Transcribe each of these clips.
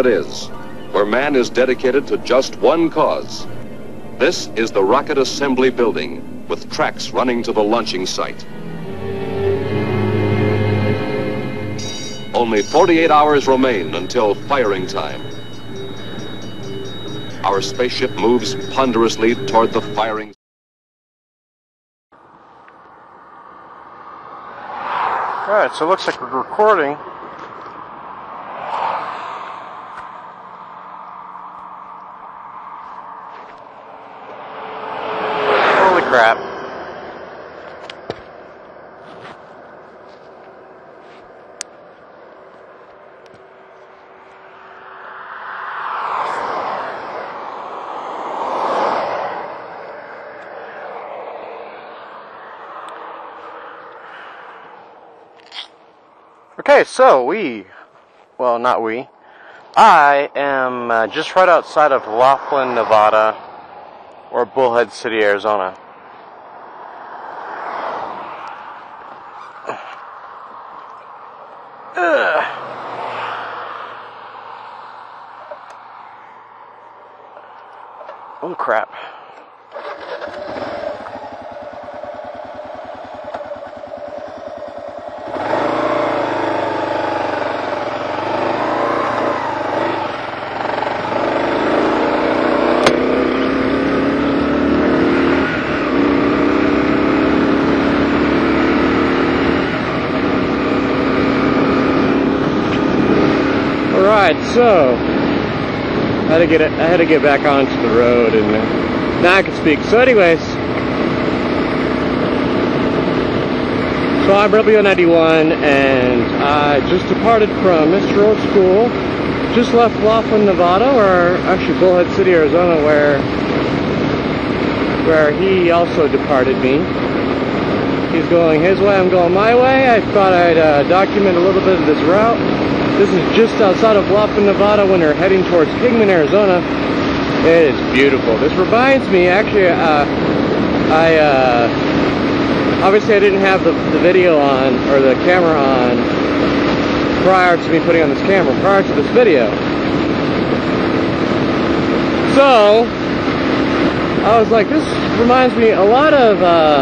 it is, where man is dedicated to just one cause. This is the Rocket Assembly Building, with tracks running to the launching site. Only 48 hours remain until firing time. Our spaceship moves ponderously toward the firing. Alright, so it looks like we're recording. Holy crap. Okay, so I am just right outside of Laughlin, Nevada, or Bullhead City, Arizona. Oh crap. Alright, so I had to get back onto the road, and now I can speak. So anyways, so I'm W91, and I just departed from Mr. Old School. Just left Laughlin, Nevada, or actually Bullhead City, Arizona, where he also departed me. He's going his way, I'm going my way. I thought I'd document a little bit of this route. This is just outside of Laughlin, Nevada, when they're heading towards Kingman, Arizona. It is beautiful. This reminds me, actually, obviously I didn't have the video on, or the camera on, prior to me putting on this camera, prior to this video. So, I was like, this reminds me a lot of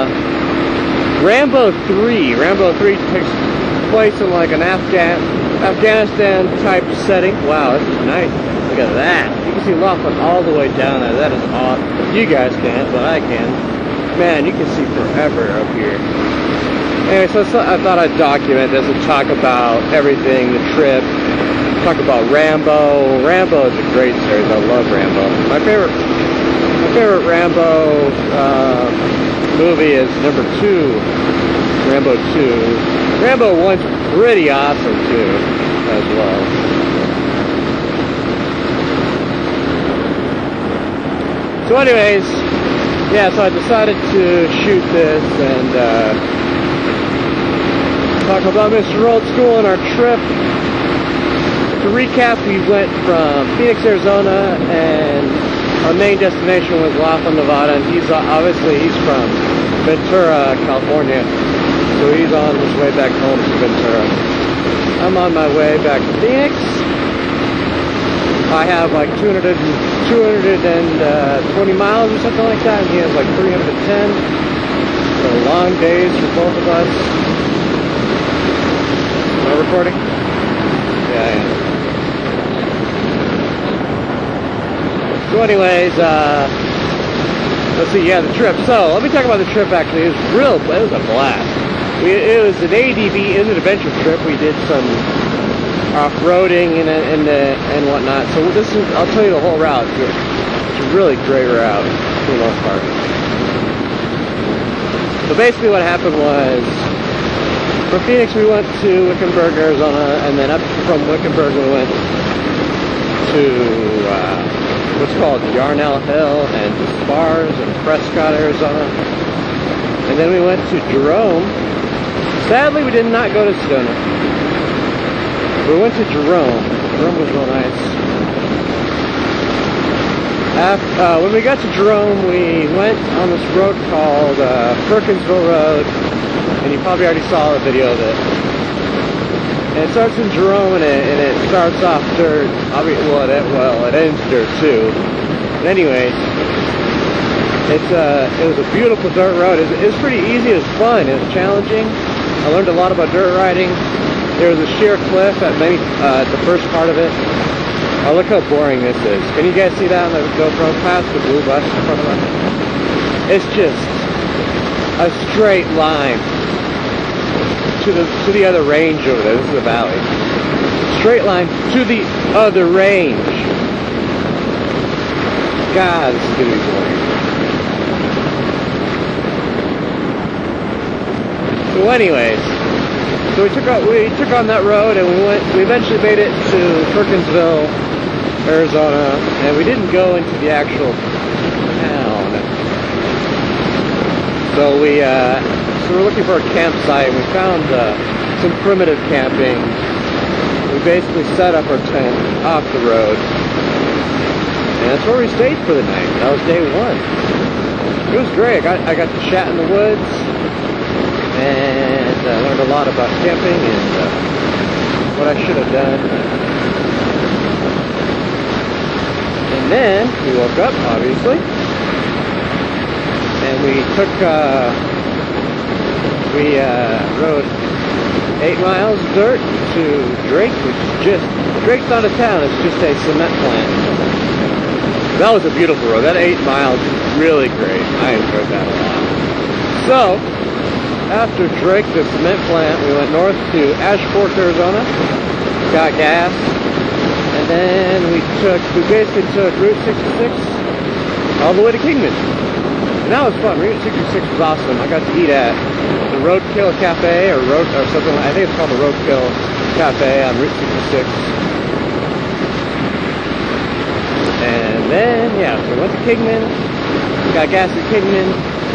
Rambo 3. Rambo 3 takes place in like an Afghanistan type setting. Wow, this is nice. Look at that. You can see Laughlin all the way down there. That is awesome. You guys can't, but I can. Man, you can see forever up here. Anyway, so I thought I'd document this and talk about everything, the trip, talk about Rambo. Rambo is a great series. I love Rambo. My favorite Rambo movie is number 2, Rambo 2. Rambo 1's pretty awesome too, as well. So anyways, yeah, so I decided to shoot this and talk about Mr. Old School and our trip. To recap, we went from Phoenix, Arizona, and our main destination was Laughlin, Nevada, and he's from Ventura, California. So he's on his way back home to Ventura. I'm on my way back to Phoenix. I have like 220 miles or something like that, and he has like 310. So long days for both of us. Am I recording? Yeah, I am. So anyways, let's see, yeah, the trip. So let me talk about the trip actually. It was a blast. It was an ADV, it was an adventure trip. We did some off-roading and whatnot. So I'll tell you the whole route. It's a really great route for the most part. So basically what happened was, from Phoenix we went to Wickenburg, Arizona, and then up from Wickenburg we went to what's called Yarnell Hill and Spars and Prescott, Arizona. And then we went to Jerome. Sadly, we did not go to Sedona. We went to Jerome. Jerome was real nice. When we got to Jerome, we went on this road called Perkinsville Road, and you probably already saw the video of it. And it starts in Jerome, and it starts off dirt. Well, it ends dirt too. But anyway, it was a beautiful dirt road. It was pretty easy. It was fun. It was challenging. I learned a lot about dirt riding. There was a sheer cliff at the first part of it. Oh, look how boring this is. Can you guys see that on the GoPro? Past the blue bus in front of us? It's just a straight line to the other range over there. This is the valley. Straight line to the other range. God, this is gonna be boring. So anyways, so we took on that road, and we eventually made it to Perkinsville, Arizona, and we didn't go into the actual town. So we're looking for a campsite, and we found some primitive camping. We basically set up our tent off the road, and that's where we stayed for the night. That was day one. It was great. I got to chat in the woods, and I learned a lot about camping and what I should have done. And then we woke up, obviously, and we rode 8 miles of dirt to Drake, which is Drake's not a town, it's just a cement plant. That was a beautiful road. That 8 miles was really great. I enjoyed that a lot. So, after Drake, the cement plant, we went north to Ash Fork, Arizona, got gas, and then we basically took Route 66 all the way to Kingman. And that was fun. Route 66 was awesome. I got to eat at the Roadkill Cafe, or something. I think it's called the Roadkill Cafe on Route 66. And then, yeah, so we went to Kingman, got gas at Kingman,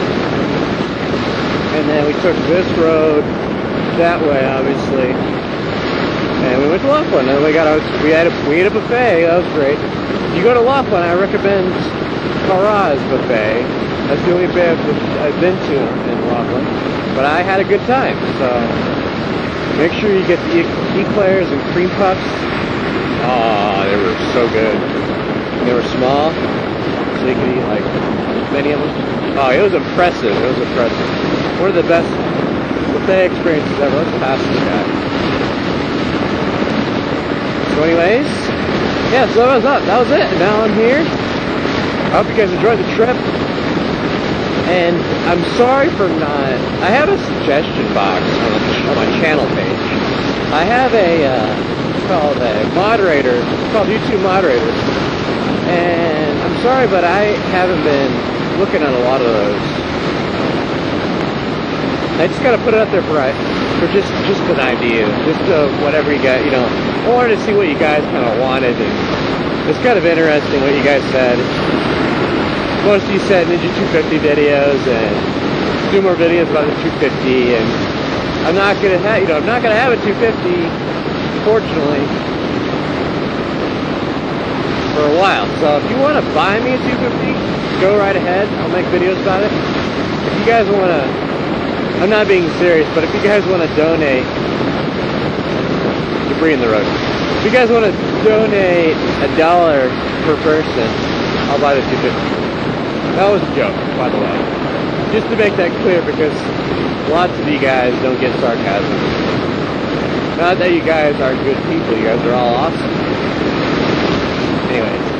and then we took this road that way, obviously, and we went to Laughlin, and we ate a buffet. That was great. If you go to Laughlin, I recommend Paraz Buffet. That's the only buffet I've been to in Laughlin, but I had a good time. So make sure you get the eclairs and cream puffs. Oh, they were so good. They were small, so you could eat like many of them. Oh, it was impressive. It was impressive. One of the best buffet experiences ever. Let's pass this guy. So anyways, yeah, so that was it. Now I'm here. I hope you guys enjoyed the trip. And I'm sorry for not... I have a suggestion box on my channel page. I have it's called a moderator. It's called YouTube Moderator. And I'm sorry, but I haven't been looking at a lot of those. I just gotta put it up there for just an idea, just whatever you got, I wanted to see what you guys kind of wanted, and it's kind of interesting what you guys said. Most of you said Ninja 250 videos, and do more videos about the 250, and I'm not gonna have a 250, fortunately, for a while. So if you want to buy me a 250, go right ahead. I'll make videos about it. If you guys want to, I'm not being serious, but if you guys want to donate, debris in the road. If you guys want to donate $1 per person, I'll buy the 250. That was a joke, by the way. Just to make that clear, because lots of you guys don't get sarcasm. Not that you guys are good people, you guys are all awesome. Anyways.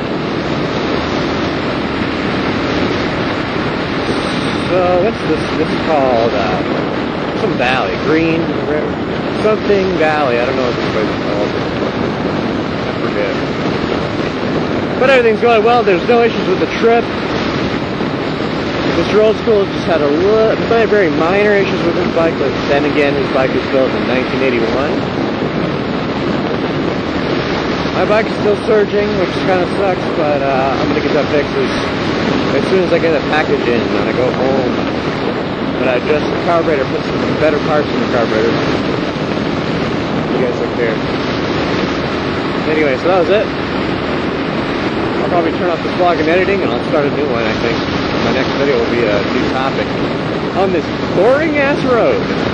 So, what's this? This is called, some valley. Green River? Something Valley. I don't know what this place is called. I forget. But everything's going well. There's no issues with the trip. Mr. Old School just had very minor issues with his bike, but then again, his bike was built in 1981. My bike is still surging, which kind of sucks, but I'm going to get that fixed as soon as I get a package in and I go home. But I adjust the carburetor, put some better parts in the carburetor. You guys look there. Anyway, so that was it. I'll probably turn off this vlog and editing, and I'll start a new one, I think. My next video will be a new topic on this boring-ass road.